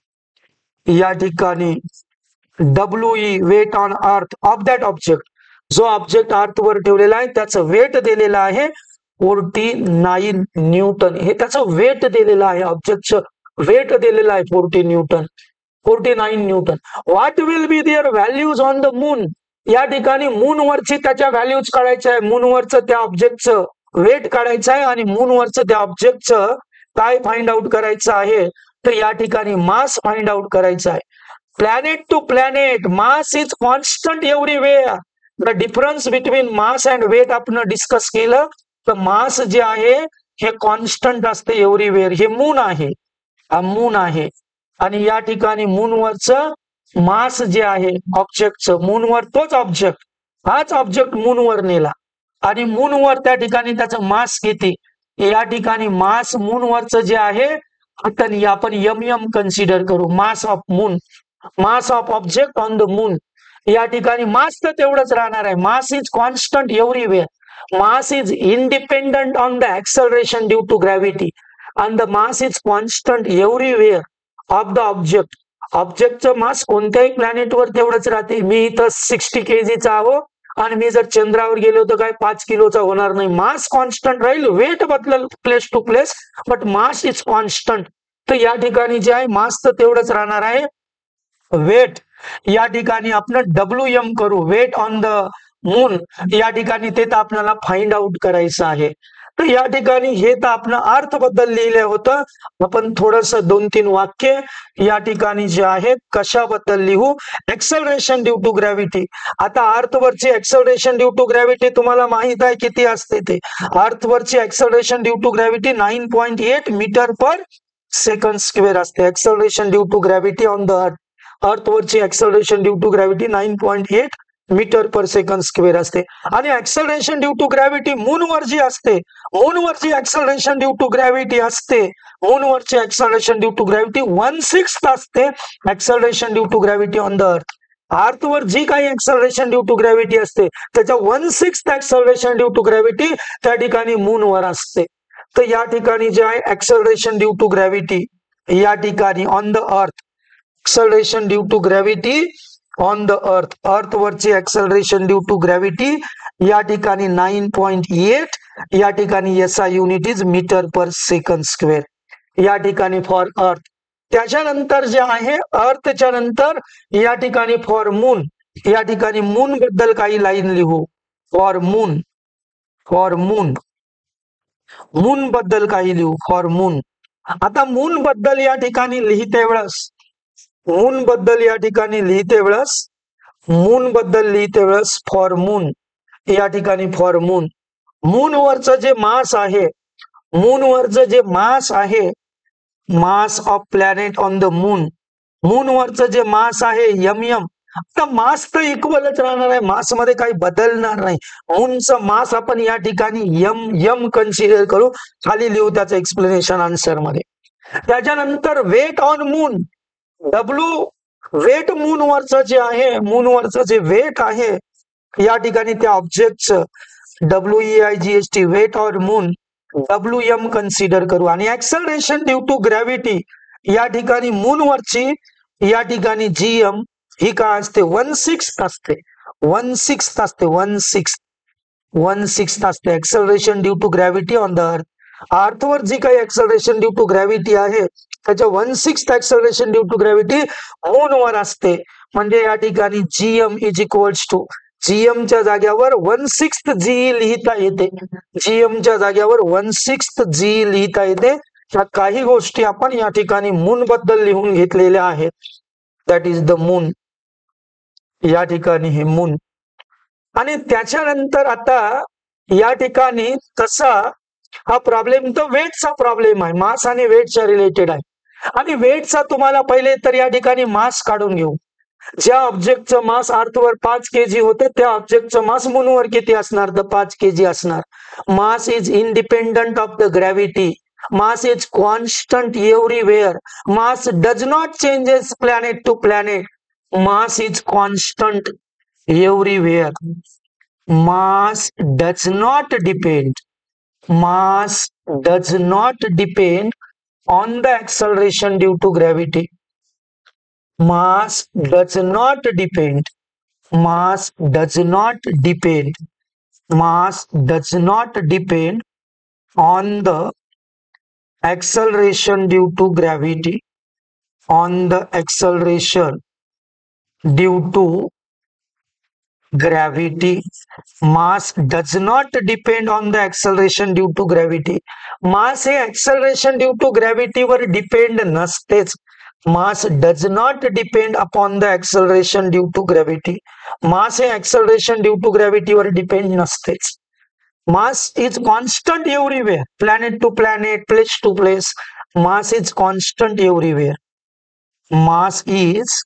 या ठिकाणी W E weight on earth of that object, जो ऑब्जेक्ट अर्थवर ठेवलेला आहे त्याचं वेट दिलेलं आहे फोर्टी नाईन न्यूटन. हे त्याचं वेट दिलेलं आहे, ऑब्जेक्टचं वेट दिलेलं आहे forty newton, forty nine newton. What will be their values on the moon. या ठिकाणी मूनवरची त्याच्या व्हॅल्यूज काढायच्या आहे, मूनवरचं त्या ऑब्जेक्टचं वेट काढायचं आहे आणि मूनवरचं त्या ऑब्जेक्टचं काय फाइंड आउट करायचं आहे, तर या ठिकाणी मास फाइंड आउट करायचं आहे. Planet to planet mass is constant everywhere. The difference between mass and weight आपण डिस्कस केलं, तर मास जे आहे हे कॉन्स्टंट असते एव्हरीवेअर. हे मून आहे, हा मून आहे. आणि या ठिकाणी मूनवरचं मास जे आहे ऑब्जेक्टचं, मूनवर तोच ऑब्जेक्ट, हाच ऑब्जेक्ट मूनवर नेला आणि मूनवर त्या ठिकाणी त्याचं मास किती, या ठिकाणी मास मूनवरचं जे आहे आता आपण एम एम कन्सिडर करू. Mass of moon, mass of object on the moon. या ठिकाणी मास तर तेवढंच राहणार आहे. Mass is constant everywhere. Mass is independent on the acceleration due to gravity and the mass is constant everywhere of the object. ऑब्जेक्टचं mass कोणत्याही प्लॅनेटवर तेवढंच राहते. मी इथं सिक्स्टी केजीचा आहो आणि मी जर चंद्रावर गेलो तर काय पाच किलोचा होणार नाही. मास कॉन्स्टंट राहील, वेट बदलेल place to place, but mass is constant. तर या ठिकाणी जे आहे मास तर तेवढंच राहणार आहे, वेट या ठिकाणी आपण डब्ल्यू एम करू, वेट ऑन द मून. या ठिकाणी ते तर आपल्याला फाइंड आउट करायचं आहे. तर या ठिकाणी हे तर आपण अर्थ बद्दल लिहिलं होतं. आपण थोडस दोन तीन वाक्य या ठिकाणी जे आहे कशाबद्दल लिहू, एक्सेलरेशन ड्यू टू ग्रॅव्हिटी. आता अर्थवरची एक्सेलरेशन ड्यू टू ग्रॅव्हिटी तुम्हाला माहित आहे किती असते ते. अर्थवरची acceleration due to gravity nine point eight metre per second square असते. Acceleration due to gravity on the earth, अर्थवरची acceleration due to gravity nine point eight metre per second square असते. आणि एक्सेलरेशन ड्यू टू ग्रॅव्हिटी मूनवर जी असते, मूनवरची acceleration due to gravity असते, मूनवरची acceleration due to gravity one six असते acceleration due to gravity on the earth. अर्थवर जी काही एक्सेलरेशन ड्यू टू ग्रॅव्हिटी असते त्याच्या one six acceleration due to gravity त्या ठिकाणी मूनवर असते. तर या ठिकाणी जे आहे एक्सेलरेशन ड्यू टू ग्रॅव्हिटी या ठिकाणी on the earth, acceleration due to gravity on the earth, earth वरची एक्सेलरेशन ड्यू टू ग्रॅव्हिटी या ठिकाणी नाईन पॉईंट एट, या ठिकाणी S I unit is metre per second square या ठिकाणी फॉर अर्थ. त्याच्यानंतर जे आहे अर्थच्या नंतर या ठिकाणी फॉर मून, या ठिकाणी मून बद्दल काही लाईन लिहू. For moon, for moon, moon बद्दल काही लिहू. For moon. आता मून बद्दल या ठिकाणी लिहिते वेळेस, मून बद्दल या ठिकाणी लिहिते वेळेस, मून बद्दल लिहिते वेळेस फॉर मून या ठिकाणी फॉर मून, मून वरचं जे मास आहे, मून वरचं जे मास आहे, mass of planet on the moon, moon वरचं जे मास आहे एम एम. आता मास तर इक्वलच राहणार आहे, मास मध्ये काही बदलणार नाही. मूनचं मास आपण या ठिकाणी एम एम कन्सिडर करू. खाली लिहू त्याचं एक्सप्लेनेशन आन्सर मध्ये. त्याच्यानंतर weight on moon, W weight moon वरचं जे आहे, मून वरचं जे वेट आहे या ठिकाणी त्या ऑब्जेक्टचं W E I G S T, weight on moon, W M consider करू. आणि एक्सेलरेशन ड्यू टू ग्रॅव्हिटी या ठिकाणी मून वरची या ठिकाणी जी एम ही काय असते, वन सिक्स असते, वन सिक्स असते, वन सिक्स वन सिक्स असते acceleration due to gravity on the earth. अर्थवर जी काही एक्सेलरेशन ड्यू टू ग्रॅव्हिटी आहे त्याच्या one six acceleration due to gravity मूनवर असते. म्हणजे या ठिकाणी GM is equals to, G M च्या जाग्यावर वन सिक्स जी लिहिता येते, जीएम च्या जाग्यावर वन सिक्स जी लिहिता येते. ह्या काही गोष्टी आपण या ठिकाणी मून बद्दल लिहून घेतलेल्या आहेत. दॅट इज द मून, या ठिकाणी हे मून. आणि त्याच्यानंतर आता या ठिकाणी कसा हा प्रॉब्लेम, तर वेटचा प्रॉब्लेम आहे, मास आणि वेटच्या रिलेटेड आहे. आणि वेटचा तुम्हाला पहिले तर या ठिकाणी मास काढून घेऊ. ज्या ऑब्जेक्टचं मास अर्थवर पाच केजी होते त्या ऑब्जेक्टचं मास मूनवर किती असणार, तर पाच केजी असणार. Mass is independent of the gravity, mass is constant everywhere, mass does not changes planet to planet, mass is constant everywhere, mass does not depend, mass does not depend on the acceleration due to gravity, mass does not depend, mass does not depend, mass does not depend on the acceleration due to gravity, on the acceleration due to gravity, mass does not depend on the acceleration due to gravity. mass हे acceleration due to gravity वर depend नसतेच. mass does not depend upon the acceleration due to gravity. mass हे acceleration due to gravity वर depend नसतेच. mass is constant everywhere, planet to planet, place to place, mass is constant everywhere, mass is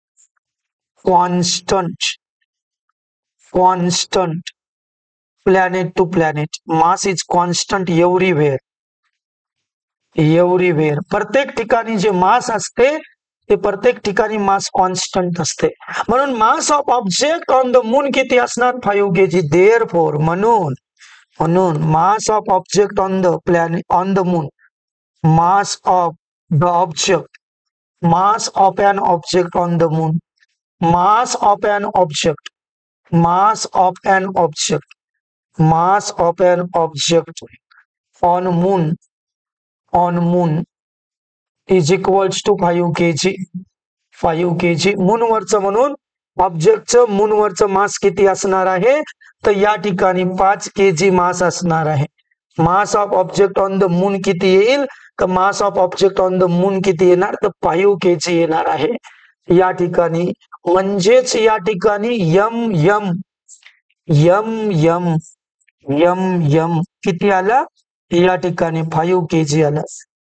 constant, constant planet to planet, mass is constant everywhere, everywhere. प्रत्येक ठिकाणी जे मास असते ते प्रत्येक ठिकाणी मास constant असते. म्हणून mass of object on the moon किती असणार, फाईव्ह केजी. देअर फोर म्हणून म्हणून mass of object on the planet on the moon, mass of the object, mass of an object on the moon, mass of an object, mass of an object, mass of an object on moon, on moon is equals to five kilograms. Five K G. मूनवरचं म्हणून ऑब्जेक्टचं मूनवरचं मास किती असणार आहे, तर या ठिकाणी पाच के जी मास असणार आहे. Mass of object on the moon किती येईल, तर mass of object on the moon किती येणार, तर फाईव्ह के जी येणार आहे या ठिकाणी. म्हणजेच या ठिकाणी M M M M M M किती आला, या ठिकाणी फाईव्ह के जी आला.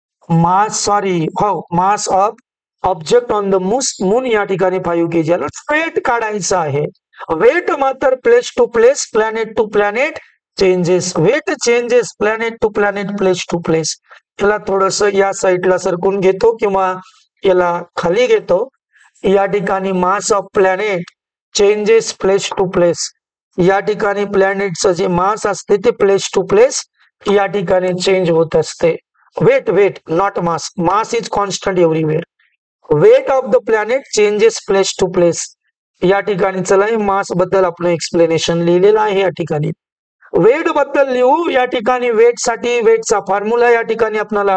मास सॉरी हो mass of object on the moon या ठिकाणी फाईव्ह के जी आला. वेट काढायचं आहे. वेट मात्र place to place, planet to planet changes. Weight changes planet to planet, place to place. याला थोडस या साईडला सरकून घेतो किंवा याला खाली घेतो. या ठिकाणी mass of planet changes place to place. या ठिकाणी प्लॅनेटचं जे मास असते ते प्लेस टू प्लेस या ठिकाणी चेंज होत असते. Weight weight not mass. Mass is constant everywhere. Weight of the planet changes place to place. या ठिकाणी चला मास बद्दल आपण एक्सप्लेनेशन लिहिलेलं आहे. या ठिकाणी वेट बद्दल लिहू. या ठिकाणी वेट साठी वेटचा फॉर्म्युला या ठिकाणी आपल्याला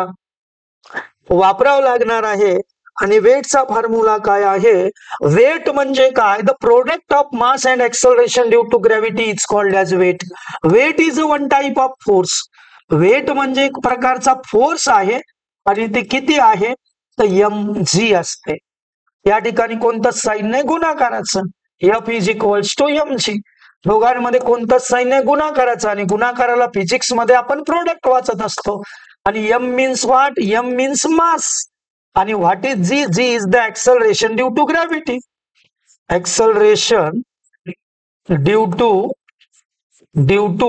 वापरावं लागणार आहे. आणि वेटचा फॉर्म्युला काय आहे, वेट म्हणजे काय, the product of mass and acceleration due to gravity is called as weight. Weight is a one type of force. Weight म्हणजे एक प्रकारचा फोर्स आहे आणि ते किती आहे, तर एम जी असते. या ठिकाणी कोणतंच साइन नाही गुणाकाराचं. F is equals to M G. दोघांमध्ये कोणतंच साइन नाही गुणाकाराचं. आणि गुणाकाराला फिजिक्स मध्ये आपण प्रोडक्ट वाचत असतो. आणि M means what, M means mass. आणि what is G, G is the acceleration due to gravity. Acceleration due to due to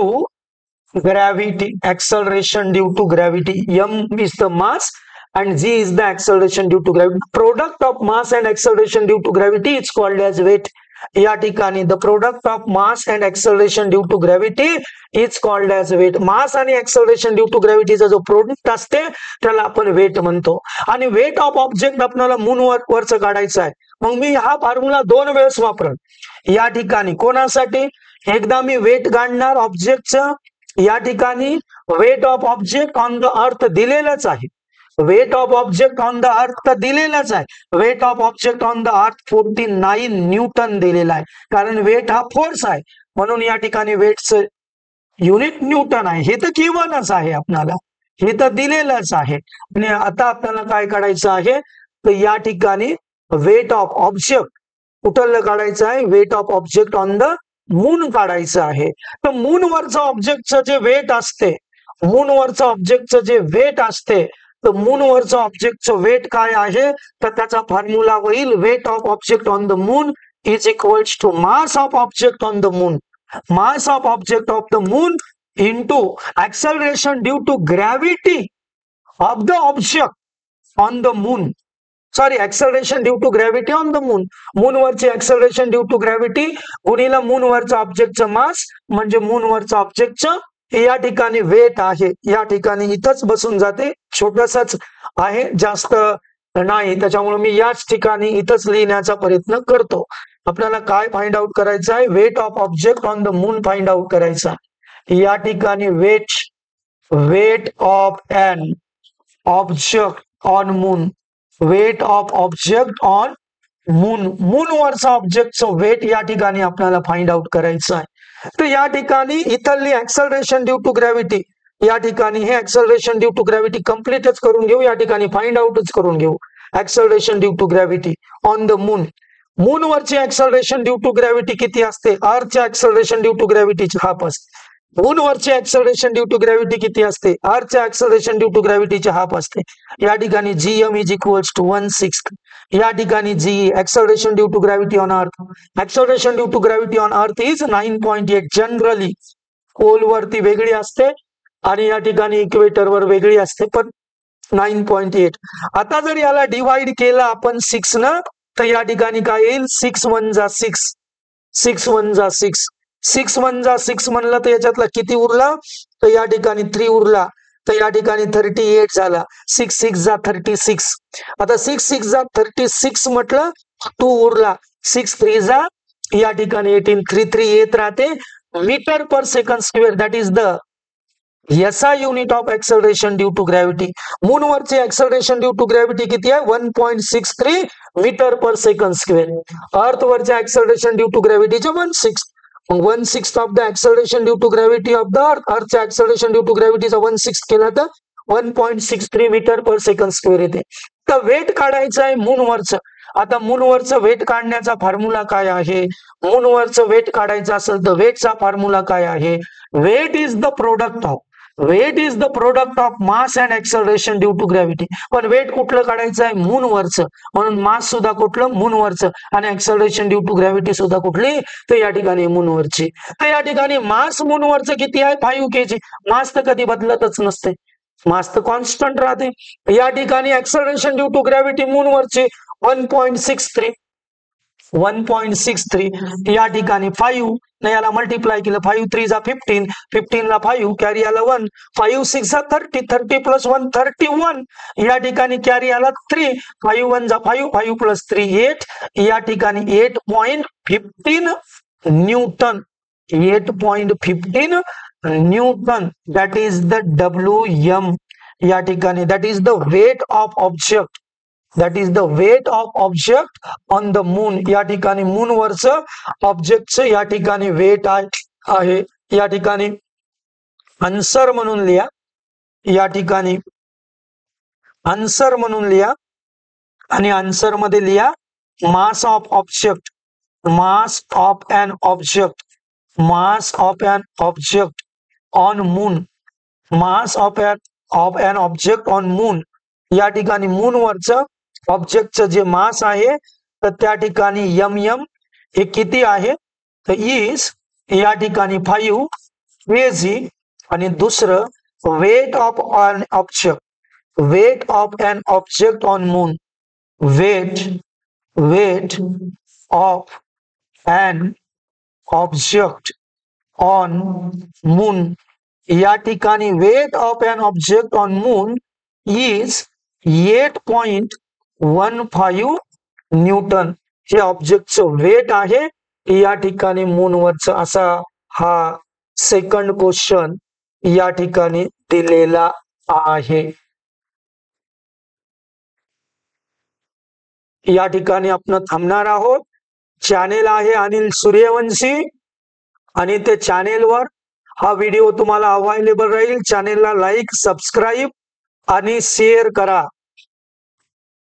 gravity. Acceleration due to gravity. M is the mass and G is the acceleration due to gravity. Product of mass and acceleration due to gravity is called as weight. या ठिकाणी the product of mass and acceleration due to gravity is called as weight. मास आणि acceleration due to gravity चा जो product असते त्याला आपण weight म्हणतो. आणि वेट ऑफ ऑब्जेक्ट आपल्याला मून वरचं काढायचं आहे. मग मी हा फॉर्म्युला दोन वेळेस वापरन. या ठिकाणी कोणासाठी, एकदा मी वेट काढणार ऑब्जेक्टचं. या ठिकाणी weight of object on the earth दिलेलंच आहे. Weight of object on the earth दिलेलंच आहे. Weight of object on the earth forty nine newton दिलेला आहे. कारण वेट हा फोर्स आहे म्हणून या ठिकाणी वेटचं युनिट न्यूटन आहे. हे तर गिव्हनच आहे आपल्याला, हे तर दिलेलंच आहे. आणि आता आपल्याला काय काढायचं आहे, तर या ठिकाणी वेट ऑफ ऑब्जेक्ट कुठलं काढायचं आहे, weight of object on the moon काढायचं आहे. तर मून वरचं ऑब्जेक्टचं जे वेट असते, मून वरचं ऑब्जेक्टचं जे वेट असते, तर मून वरचं ऑब्जेक्टचं वेट काय आहे, तर त्याचा फॉर्म्युला होईल weight of object on the moon is equals to mass of object on the moon. Mass of object of the moon into acceleration due to gravity of the object on the moon. Sorry acceleration due to gravity on the moon. Moon वरची acceleration due to gravity गुणिला moon वरचं ऑब्जेक्टचं मास म्हणजे moon वरचं ऑब्जेक्टचं या ठिकाणी weight आहे. या ठिकाणी इथंच बसून जाते, छोटसच आहे, जास्त नाही. त्याच्यामुळे मी याच ठिकाणी इथंच लिहिण्याचा प्रयत्न करतो. आपल्याला काय फाइंड आउट करायचं आहे, weight of object on the moon find out करायचा. या ठिकाणी weight weight of an object on moon, weight of object on moon. Moon वरचा ऑब्जेक्टचं वेट या ठिकाणी आपल्याला फाइंड आउट करायचं आहे. तर या ठिकाणी इथली एक्सेलरेशन ड्यू टू ग्रॅव्हिटी, या ठिकाणी हे एक्सेलरेशन ड्यू टू ग्रॅव्हिटी कम्प्लीटच करून घेऊ. या ठिकाणी फाइंड आउटच करून घेऊ. Acceleration due to gravity on the moon. Moon वरची एक्सेलरेशन ड्यू टू ग्रॅव्हिटी किती असते, अर्थच्या एक्सेलरेशन ड्यू टू ग्रॅव्हिटीची हाफ असते. मून वरची एक्सेलरेशन ड्यू टू ग्रॅव्हिटी किती असते, अर्थच्या एक्सेलरेशन ड्यू टू ग्रॅव्हिटीची हाफ असते. या ठिकाणी GM is equals to one sixth. या ठिकाणी G acceleration due to gravity on अर्थ, acceleration due to gravity on earth is nine point eight. Generally pole वरती वेगळी असते आणि या ठिकाणी इक्वेटर वर वेगळी असते, पण नाईन पॉईंट एट. आता जर याला डिवाइड केलं आपण सिक्स न, तर या ठिकाणी काय येईल, सिक्स वन जा सिक्स, सिक्स वन जा सिक्स, सिक्स वन जा सिक्स म्हणलं तर याच्यातला किती उरला, तर या ठिकाणी थ्री उरला. तर या ठिकाणी थर्टी एट झाला. सिक्स सिक्स जा थर्टी सिक्स. आता सिक्स सिक्स जा थर्टी सिक्स म्हटलं, टू उरला. सिक्स थ्री जा या ठिकाणी एटीन, थ्री थ्री येत राहते metre per second square. That is the SI unit of acceleration due to gravity. मूनवरचे एक्सेलरेशन ड्यू टू ग्रॅव्हिटी किती आहे? One point six three metre per second square. अर्थवरचे acceleration due to ग्रॅव्हिटीचे one six one six of the acceleration due to gravity of the earth. अर्थचे acceleration due to ग्रॅव्हिटीचा one six केला तर one point six three metre per second square येते. तर weight काढायचं आहे मूनवरचं. आता मूनवरचं वेट काढण्याचा फॉर्म्युला काय आहे? मूनवरचं वेट काढायचं असेल तर वेटचा फॉर्म्युला काय आहे? Weight is the product of weight is the product of mass and acceleration due to gravity. पण वेट कुठलं काढायचं आहे? मूनवरचं. म्हणून मास सुद्धा कुठलं? मूनवरचं. आणि एक्सेलरेशन ड्यू टू ग्रॅव्हिटी सुद्धा कुठली? तर या ठिकाणी मूनवरची. तर या ठिकाणी मास मूनवरचं किती आहे? Five KG. मास तर कधी बदलतच नसते, मास तर कॉन्स्टंट राहते. या ठिकाणी एक्सेलरेशन ड्यू टू ग्रॅव्हिटी मूनवरची one point six three one point six three. या ठिकाणी फाईव्ह ने याला मल्टिप्लाय केलं, फाईव्ह थ्री जा फिफ्टीन, फिफ्टीन ला फाईव्ह, कॅरी आला वन, फाईव्ह सिक्स जा thirty, thirty plus one thirty one. या ठिकाणी कॅरी आला थ्री, फाईव्ह वन जा five, five plus three eight. या ठिकाणी eight point fifteen newton. Eight point fifteen newton. That is the W M. या ठिकाणी that is the weight of object. That is the weight of object on the moon. या ठिकाणी moon वरचं ऑब्जेक्टचं या ठिकाणी weight आहे. या ठिकाणी आन्सर म्हणून लिहा. या ठिकाणी आन्सर म्हणून लिहा आणि आन्सर मध्ये लिहा mass of object. Mass of an object. Mass of an object on moon. Mass of an of an object on moon. या ठिकाणी मून वरचं ऑब्जेक्टचं जे मास आहे तर त्या ठिकाणी एम एम हे किती आहे? तर इज या ठिकाणी फाईव्ह केजी. आणि दुसरं weight of an object. Weight of an object on moon. Weight weight of an object on moon. या ठिकाणी weight of an object on moon is eight point one five newton. हे ऑब्जेक्टचं weight आहे या ठिकाणी मूनवरचं. असा हा सेकंड क्वेश्चन या ठिकाणी दिलेला आहे. या ठिकाणी आपण थांबणार आहोत. चॅनेल आहे अनिल सूर्यवंशी आणि ते चॅनेलवर हा व्हिडिओ तुम्हाला अवेलेबल राहील. चॅनेलला लाईक, सबस्क्राईब आणि शेअर करा.